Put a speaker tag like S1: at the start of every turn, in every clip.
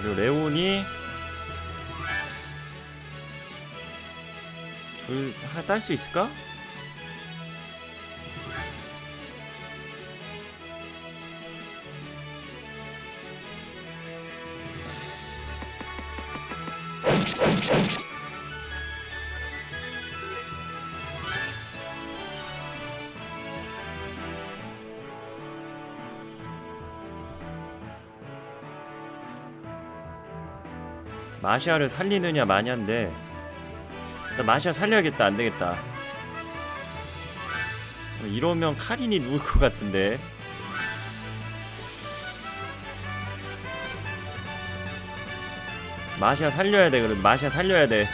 S1: 그리고 레온이 둘 딸 수 있을까? 마시아를 살리느냐 마냐인데 일단 마시아 살려야겠다. 안되겠다. 이러면 카린이 누울 것 같은데. 마시아 살려야돼. 그래도 마시아 살려야돼.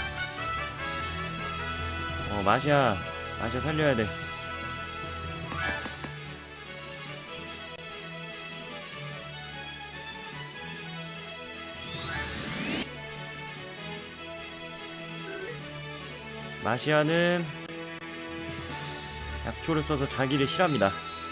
S1: 마시아 살려야돼. 마시아는 약초를 써서 자기를 힐합니다.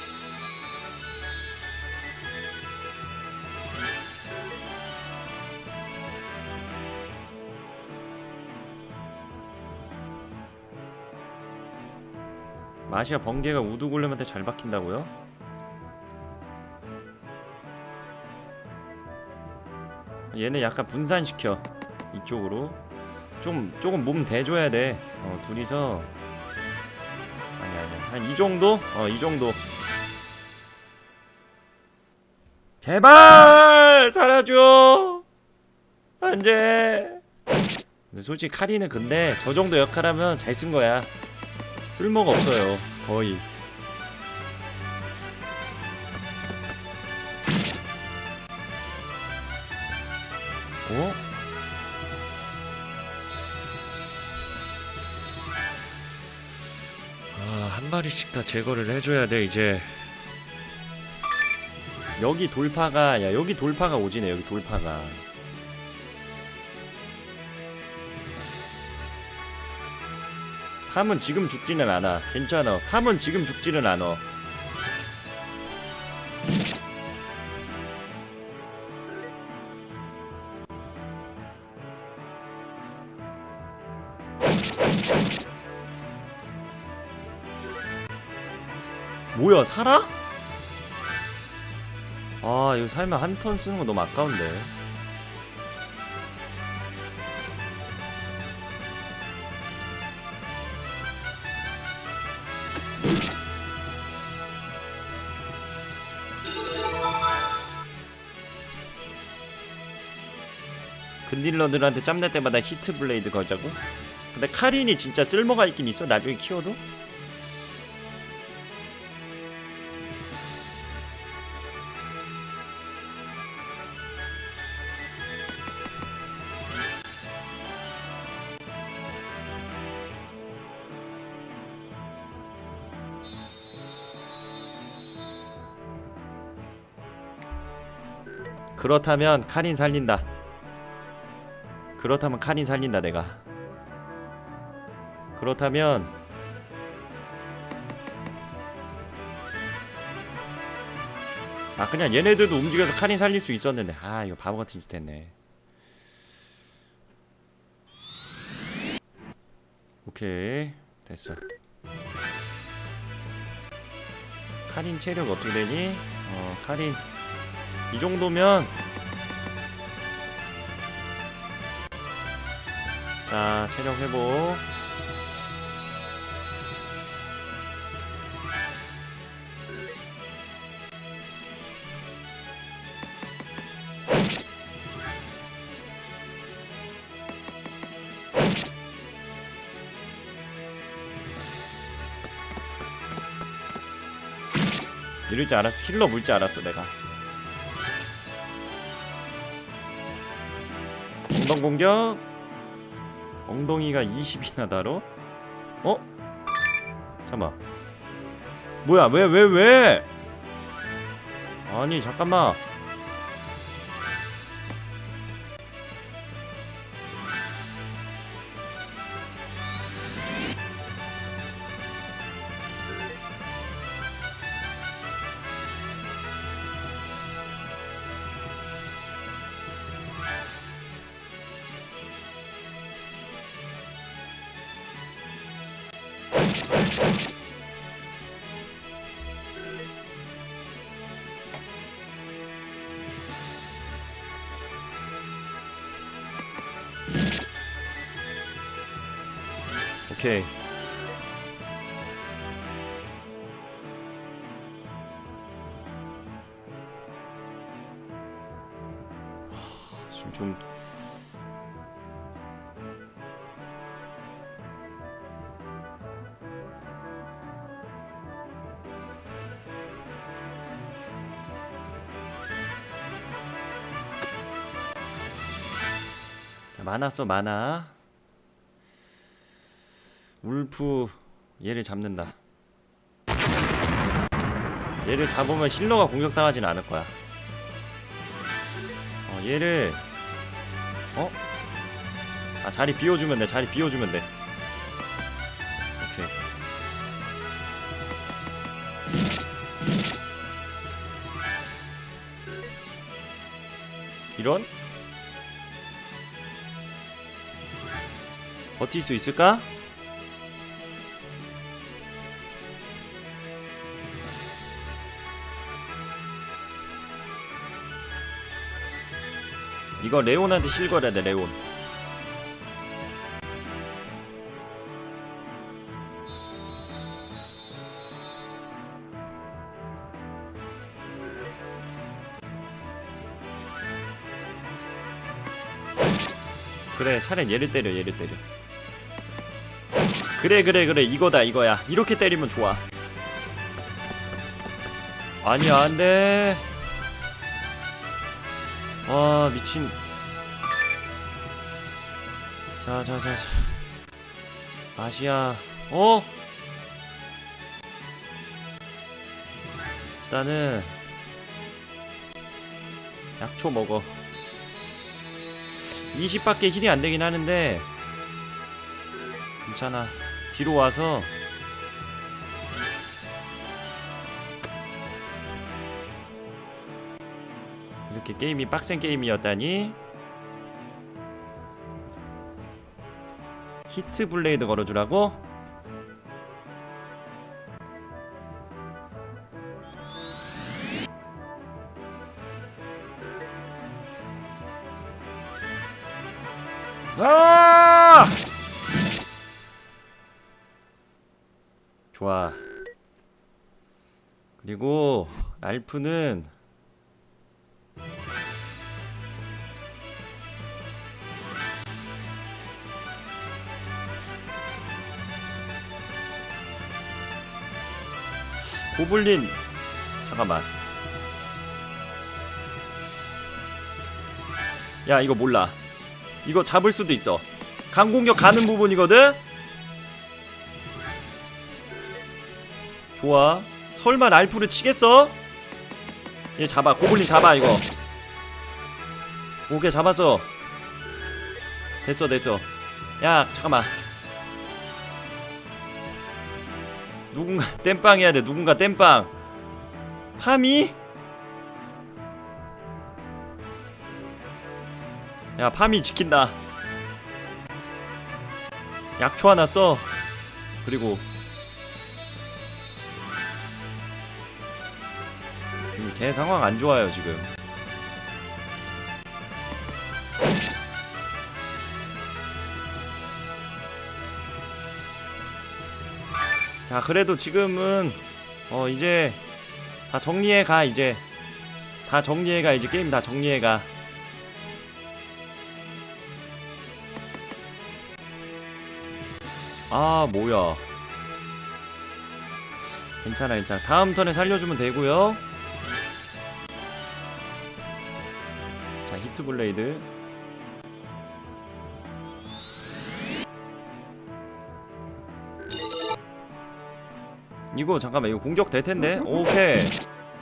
S1: 마시아 번개가 우두골렘한테 잘 박힌다고요? 얘는 약간 분산시켜. 이쪽으로 조금 몸 대줘야 돼. 둘이서 아니야 한 이 정도? 이 정도. 제발 살아줘. 안돼. 근데 솔직히 카리는 근데 저 정도 역할하면 잘 쓴 거야. 쓸모가 없어요 거의. 한 마리씩 다 제거를 해줘야 돼 이제. 여기 돌파가 여기 돌파가 오지네. 여기 돌파가. 팜은 지금 죽지는 않아. 괜찮아. 팜은 지금 죽지는 않아. 뭐야 살아? 아 이거 살면 한 턴 쓰는 거 너무 아까운데. 근딜러들한테 짬낼 때마다 히트 블레이드 걸자고? 근데 카린이 진짜 쓸모가 있긴 있어 나중에 키워도? 그렇다면 카린 살린다. 그렇다면 카린 살린다 내가. 그렇다면 그냥 얘네들도 움직여서 카린 살릴 수 있었는데 이거 바보같은 짓 했네. 오케이 됐어. 카린 체력 어떻게 되니? 카린 이 정도면 자 체력 회복. 이럴 줄 알았어. 힐러 물 줄 알았어 내가. 엉덩 공격. 엉덩이가 20이나 달어? 잠깐만. 뭐야 왜? 아니 잠깐만. 오케이. 지금 좀 자, 많았어 많아. 울프 얘를 잡는다. 얘를 잡으면 힐러가 공격당하지는 않을 거야. 얘를 아, 자리 비워주면 돼. 자리 비워주면 돼. 오케이. 이런? 버틸 수 있을까? 이거 레온한테 실 걸어야 돼. 레온. 그래, 차라리 얘를 때려. 얘를 때려. 그래 이거다. 이거야. 이렇게 때리면 좋아. 아니야, 안돼. 와, 미친. 자. 아시아. 일단은 약초 먹어. 20밖에 힐이 안되긴 하는데 괜찮아. 뒤로 와서 이렇게 게임이 빡센 게임이었다니. 히트 블레이드 걸어주라고? 아! 좋아. 그리고 랄프는 고블린. 잠깐만. 야, 이거 몰라. 이거 잡을 수도 있어. 강공격 가는 부분이거든? 좋아. 설마 랄프를 치겠어? 얘 잡아. 고블린 잡아 이거. 오케이, 잡았어. 됐어. 야, 잠깐만. 누군가 땜빵 해야 돼. 누군가 땜빵. 파미? 야, 파미 지킨다. 약초 하나 써. 그리고 걔 상황 안 좋아요 지금. 자, 그래도 지금은 이제 다 정리해가. 이제 다 정리해가. 이제 게임 다 정리해가. 아, 뭐야. 괜찮아. 다음 턴에 살려주면 되고요. 자, 히트 블레이드. 이거 잠깐만, 이거 공격 될 텐데. 오케이.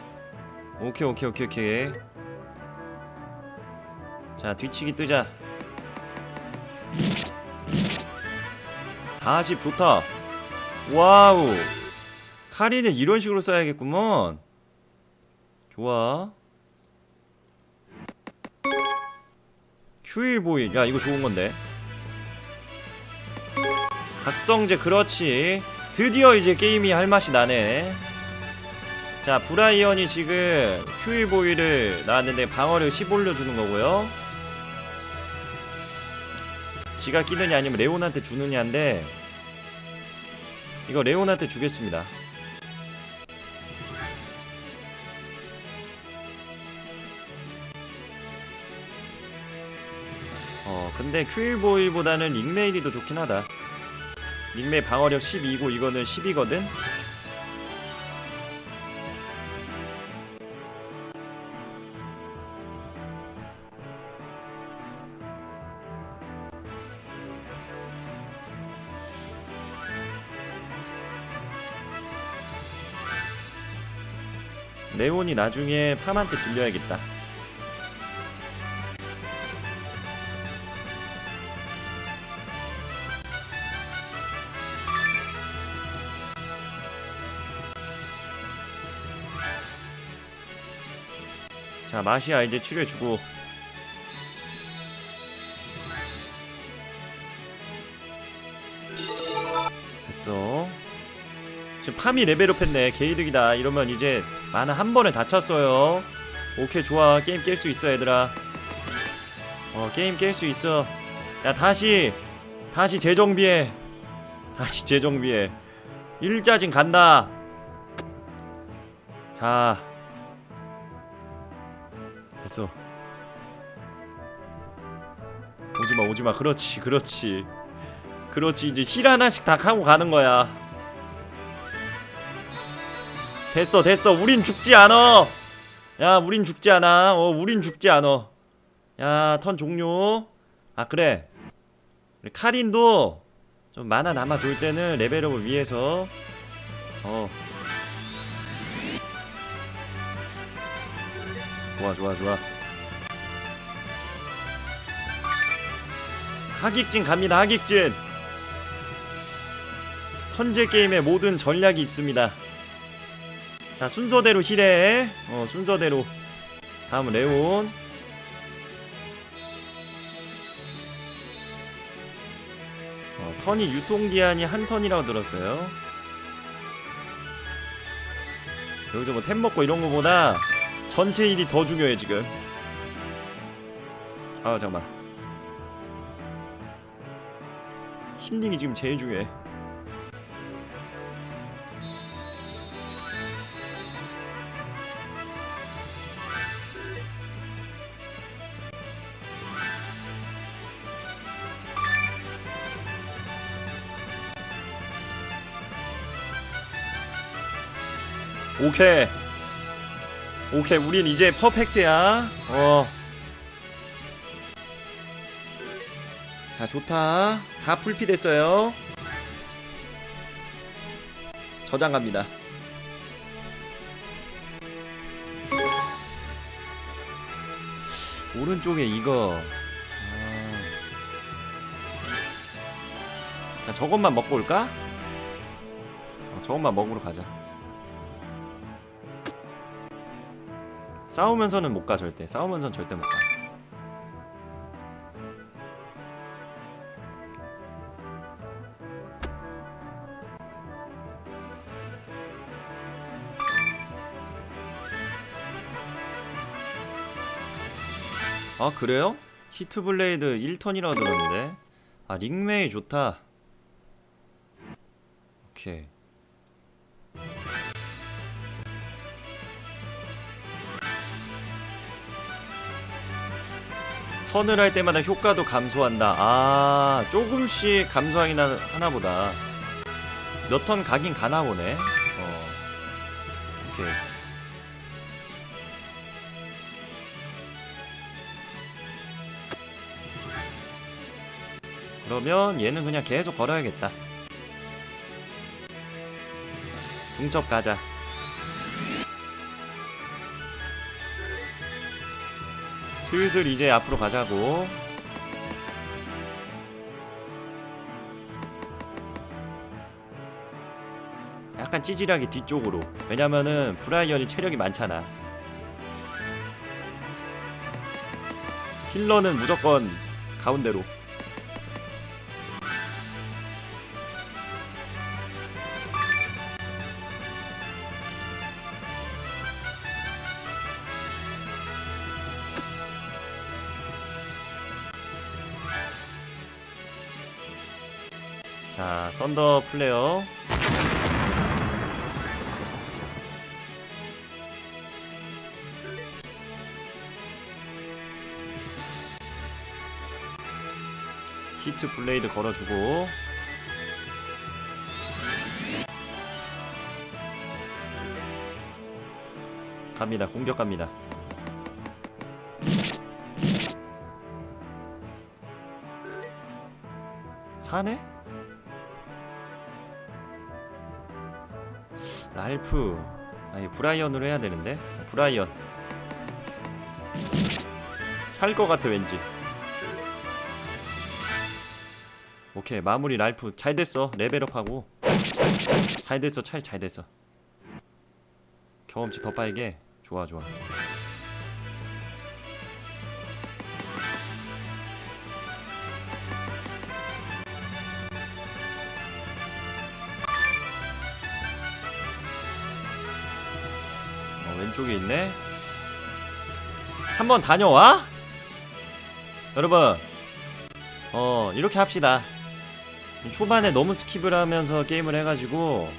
S1: 자, 뒤치기 뜨자. 40 좋다. 와우. 카리는 이런 식으로 써야겠구먼. 좋아. 휴일 보일. 야, 이거 좋은 건데. 각성제. 그렇지. 드디어 이제 게임이 할 맛이 나네. 자, 브라이언이 지금 큐이보이를 나왔는데 방어력 10 올려주는 거고요. 지가 끼느냐 아니면 레온한테 주느냐인데 이거 레온한테 주겠습니다. 근데 큐이보이보다는 닉메일이 더 좋긴 하다. 닉메일 방어력 12고 이거는 10이거든? 레온이 나중에 팜한테 들려야겠다. 자, 마시아 이제 치료해주고. 됐어. 지금 팜이 레벨업 했네. 개이득이다. 이러면 이제 만화 한 번에 다 찼어요. 오케이, 좋아. 게임 깰 수 있어, 얘들아. 게임 깰 수 있어. 야, 다시 재정비해. 다시 재정비해. 일자진 간다. 자, 됐어. 오지마. 그렇지. 이제 힐 하나씩 다 하고 가는 거야. 됐어. 우린 죽지 않아. 야, 우린 죽지 않아. 우린 죽지 않아. 야, 턴 종료. 아, 그래. 카린도 좀 만화 남아 돌 때는 레벨업을 위해서 좋아. 하객진 갑니다. 하객진. 턴제 게임의 모든 전략이 있습니다. 자, 순서대로 힐해. 순서대로. 다음은 레온. 턴이 유통기한이 한 턴이라고 들었어요. 여기서 뭐 템 먹고 이런 거보다 전체 힐이 더 중요해 지금. 아, 잠깐만. 힐링이 지금 제일 중요해. 오케이, 우린 이제 퍼펙트야. 자, 좋다. 다 풀피 됐어요. 저장 갑니다. 오른쪽에 이거. 자, 저것만 먹고 올까? 저것만 먹으러 가자. 싸우면서는 못 가, 절대. 싸우면서는 절대 못 가. 아, 그래요? 히트블레이드 1턴이라고 들었는데. 아, 닉메이 좋다. 오케이. 턴을 할 때마다 효과도 감소한다. 아, 조금씩 감소하긴 하나보다. 몇 턴 가긴 가나보네. 오케이. 그러면 얘는 그냥 계속 걸어야겠다. 중첩 가자. 슬슬 이제 앞으로 가자고. 약간 찌질하게 뒤쪽으로. 왜냐면은 브라이언이 체력이 많잖아. 힐러는 무조건 가운데로. 자, 썬더 플레어. 히트 블레이드 걸어주고. 갑니다. 공격 갑니다. 사네? 랄프. 아니, 브라이언으로 해야 되는데. 브라이언. 살 것 같아 왠지. 오케이, 마무리. 랄프 잘 됐어. 레벨업하고 잘 됐어. 차이 잘 됐어. 경험치 더 빨게. 좋아 좋아. 왼쪽에 있네. 한번 다녀와? 여러분, 이렇게 합시다. 초반에 너무 스킵을 하면서 게임을 해가지고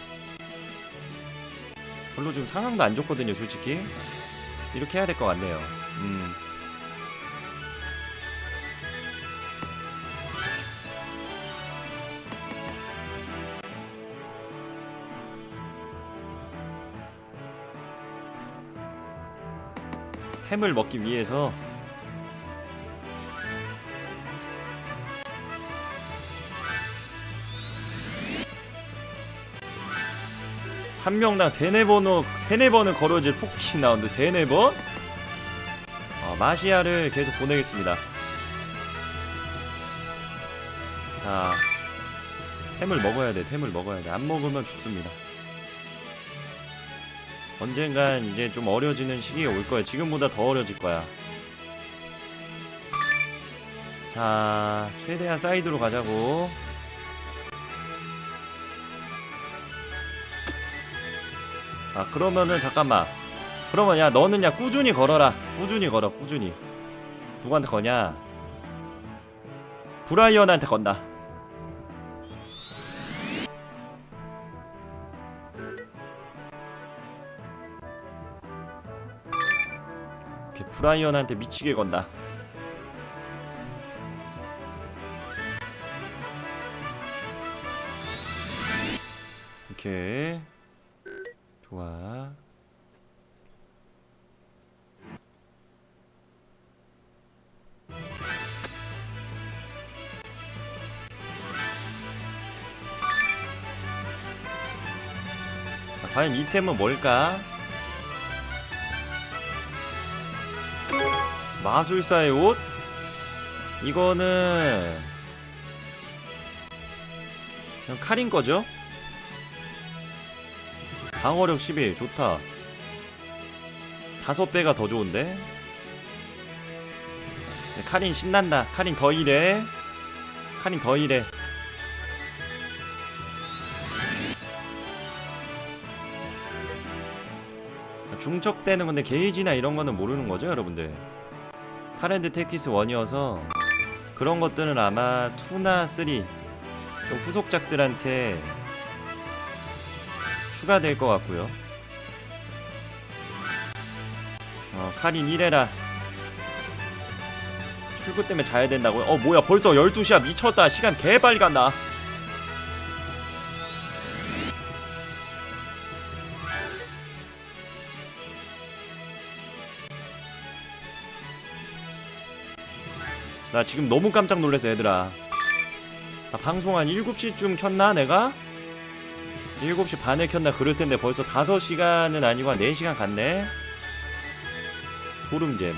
S1: 별로 좀 상황도 안 좋거든요, 솔직히. 이렇게 해야 될 것 같네요. 템을 먹기 위해서. 한 명당 3-4번은 걸어질 폭팅 라운드. 3-4번? 마시아를 계속 보내겠습니다. 자, 템을 먹어야 돼. 템을 먹어야 돼. 안 먹으면 죽습니다. 언젠간 이제 좀 어려지는 시기가 올 거야. 지금보다 더 어려질 거야. 자, 최대한 사이드로 가자고. 아, 그러면은 잠깐만. 그러면 야, 너는 야 꾸준히 걸어라. 꾸준히 걸어. 꾸준히. 누구한테 거냐? 브라이언한테 건다. 이렇게 브라이언한테 미치게 건다. 오케이. 좋아. 자, 과연 이템은 뭘까? 마술사의 옷? 이거는 그냥 칼인 거죠? 방어력 11 좋다. 5배가 더 좋은데? 카린 신난다. 카린 더 일해. 카린 더 일해. 중척되는 건데 게이지나 이런 거는 모르는 거죠, 여러분들? 파랜드 테키스 1이어서 그런 것들은 아마 2나 3 좀 후속작들한테 추가될 것 같고요. 카린 1해라. 출구 때문에 자야 된다고요? 뭐야, 벌써 12시야. 미쳤다. 시간 개빨리 간다. 나 지금 너무 깜짝 놀랐어, 얘들아. 나 방송 한 7시쯤 켰나, 내가? 7시 반에 켰나 그럴텐데 벌써 5시간은 아니고 한 4시간 갔네? 소름잼.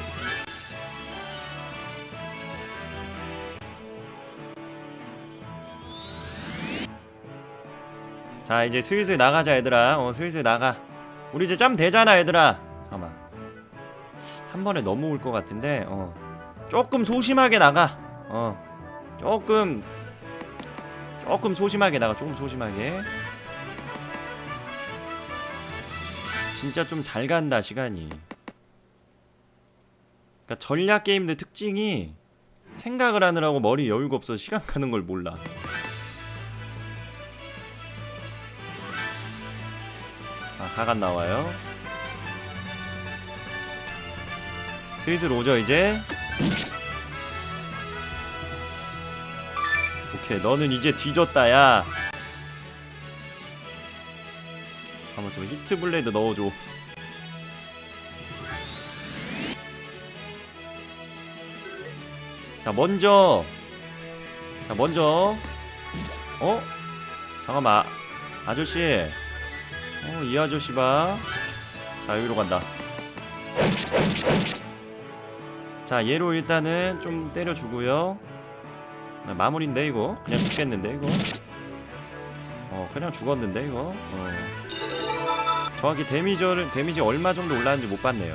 S1: 자, 이제 슬슬 나가자, 얘들아. 슬슬 나가. 우리 이제 짬 되잖아, 얘들아. 잠깐만. 한 번에 너무 올 것 같은데 조금 소심하게 나가. 조금 소심하게 나가. 조금 소심하게. 진짜 좀 잘 간다, 시간이. 그러니까 전략 게임들 특징이 생각을 하느라고 머리 여유가 없어 시간 가는 걸 몰라. 가간 나와요. 슬슬 오죠 이제. 오케이, 너는 이제 뒤졌다 야. 한번 히트 블레이드 넣어줘. 자 먼저 어? 잠깐만 아저씨. 이 아저씨 봐. 자 여기로 간다. 자 얘로 일단은 좀 때려주고요. 마무리인데 이거 그냥 죽겠는데 이거. 그냥 죽었는데 이거. 정확히 데미지 얼마 정도 올라왔는지 못 봤네요.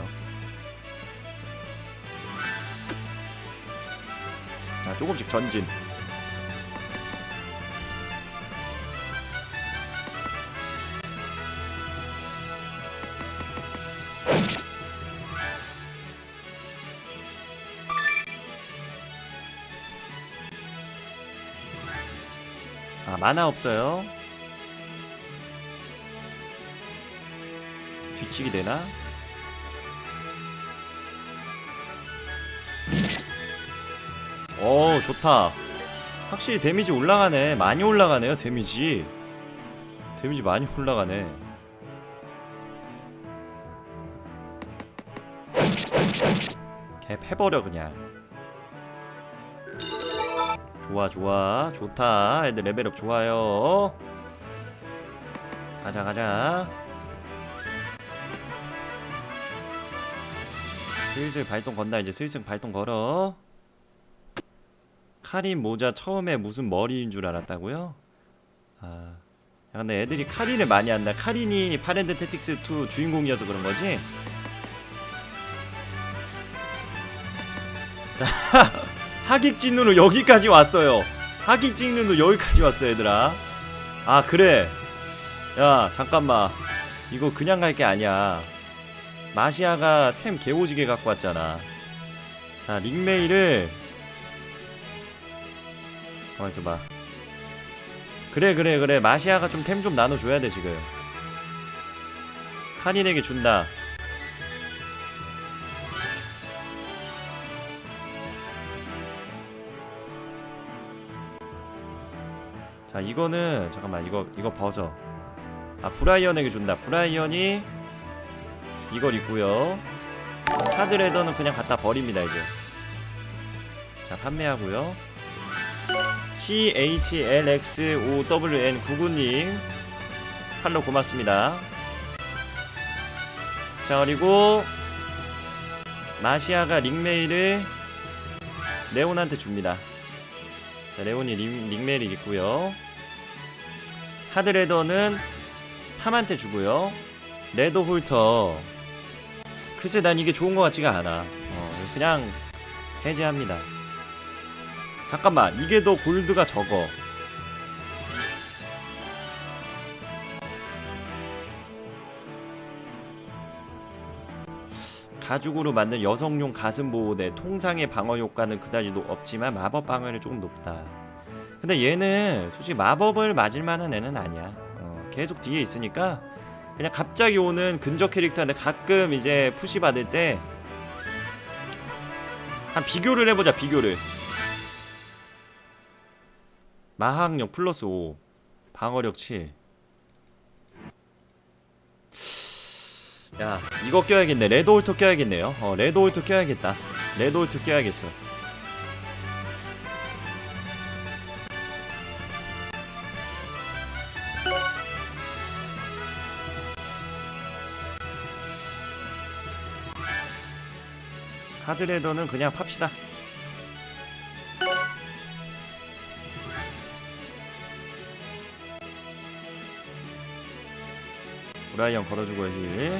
S1: 자 조금씩 전진. 만화 없어요. 뒤치기 되나? 좋다. 확실히 데미지 올라가네. 많이 올라가네요. 데미지 많이 올라가네. 개 패버려 그냥. 좋아 좋다. 애들 레벨업 좋아요. 가자. 슬슬 발동 건다. 이제 슬슬 발동 걸어. 카린 모자 처음에 무슨 머리인 줄 알았다고요? 야, 근데 애들이 카린을 많이 한다. 카린이 파렌드 태틱스 2 주인공이어서 그런 거지? 자 하객진으로 여기까지 왔어요. 하객진으로 여기까지 왔어 얘들아. 그래. 야 잠깐만, 이거 그냥 갈 게 아니야. 마시아가 템 개오지게 갖고 왔잖아. 자 링메이를 가만있어 봐. 그래 마시아가 좀 템 좀 나눠줘야 돼 지금. 카린에게 준다. 자 이거는 잠깐만, 이거 벗어. 브라이언에게 준다. 브라이언이 이걸 입고요. 하드레더는 그냥 갖다 버립니다 이제. 자 판매하고요. CHLXOWN99님 팔로우 고맙습니다. 자 그리고 마시아가 링메일을 레온한테 줍니다. 자 레온이 링메일을 입고요. 하드레더는 탐한테 주고요. 레더홀터 글쎄 난 이게 좋은 것 같지가 않아. 그냥 해제합니다. 잠깐만, 이게 더 골드가 적어. 가죽으로 만든 여성용 가슴 보호대. 통상의 방어 효과는 그다지 없지만 마법 방어율이 조금 높다. 근데 얘는 솔직히 마법을 맞을 만한 애는 아니야. 계속 뒤에 있으니까 그냥 갑자기 오는 근접 캐릭터인데 가끔 이제 푸시 받을 때 한 비교를 해보자. 비교를. 마학력 플러스 5 방어력 7. 야 이거 껴야겠네. 레드홀터 껴야겠네요. 레드홀터 껴야겠다. 레드홀터 껴야겠어. 하드레더는 그냥 팝시다. 브라이언 걸어주고 힐.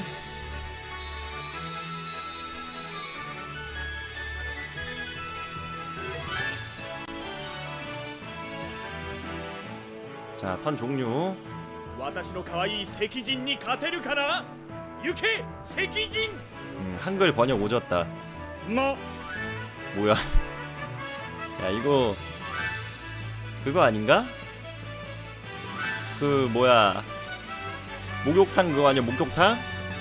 S1: 자, 턴 종료.
S2: 私の可愛い石人に勝てるかな? 유케石人.
S1: 한글 번역 오졌다.
S2: 뭐?
S1: 뭐야? 야 이거 그거 아닌가? 그 뭐야? 목욕탕 그거 아니야 목욕탕?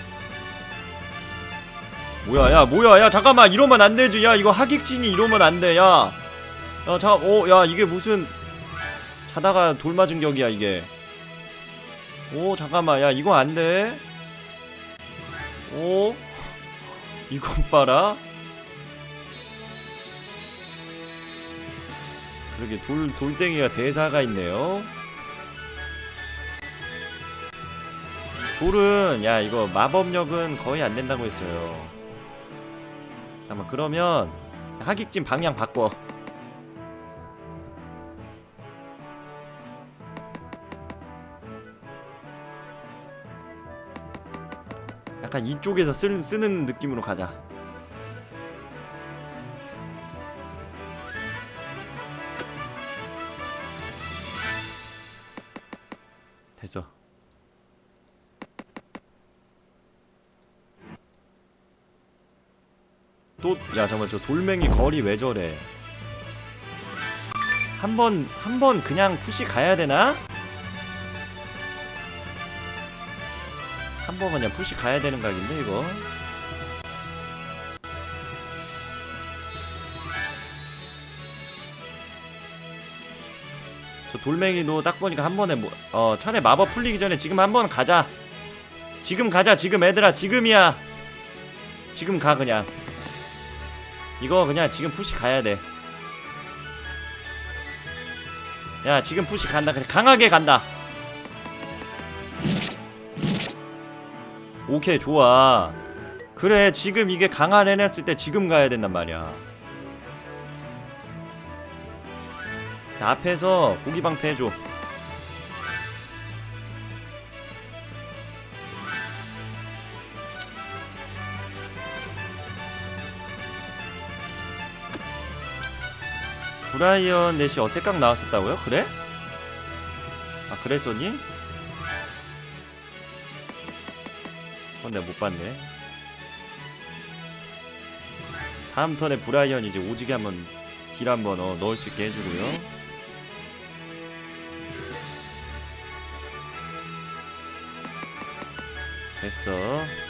S1: 뭐야 야 뭐야 야 잠깐만 이러면 안되지. 야 이거 하객진이 이러면 안돼. 야 잠깐 야 이게 무슨 자다가 돌 맞은 격이야 이게. 잠깐만 야 이거 안돼. 이것 봐라. 이렇게 돌덩이가 대사가 있네요. 돌은 야 이거 마법력은 거의 안 된다고 했어요. 잠깐만 그러면 하객진 방향 바꿔. 약간 이쪽에서 쓰는 느낌으로 가자. 됐어. 야 잠깐만 저 돌멩이 거리 왜 저래. 한번 그냥 푸시 가야되나? 한번 그냥 푸시 가야되는 각인데 이거. 저 돌멩이도 딱 보니까 한 번에 차라리 마법 풀리기 전에 지금 한번 가자. 지금 가자. 지금 얘들아 지금이야. 지금 가 그냥. 이거 그냥 지금 푸시 가야돼. 야 지금 푸시 간다. 그냥 강하게 간다. 오케이 좋아. 그래 지금 이게 강한 해냈을 때 지금 가야 된단 말이야. 자, 앞에서 고기방패 해줘. 브라이언 넷이 어때깡 나왔었다고요? 그래? 아 그랬었니? 내가 못봤네. 다음 턴에 브라이언 이제 오지게 한번 딜 한번 넣을 수 있게 해주고요. 됐어.